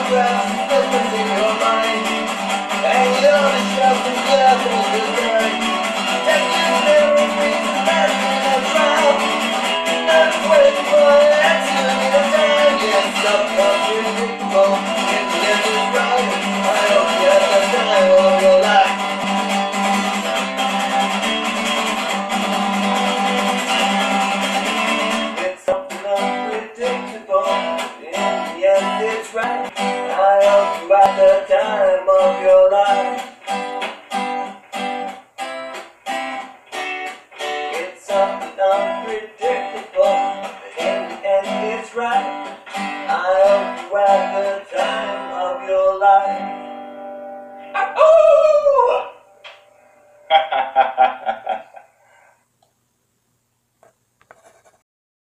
photographs flipping in your mind, hanging on a shelf and glass all the time. And you never read the last in a crowd, not waiting for an answer in a time. Yes, unpredictable, and the end is right. I hope you have the time of your life. It's something unpredictable, in the end it's right.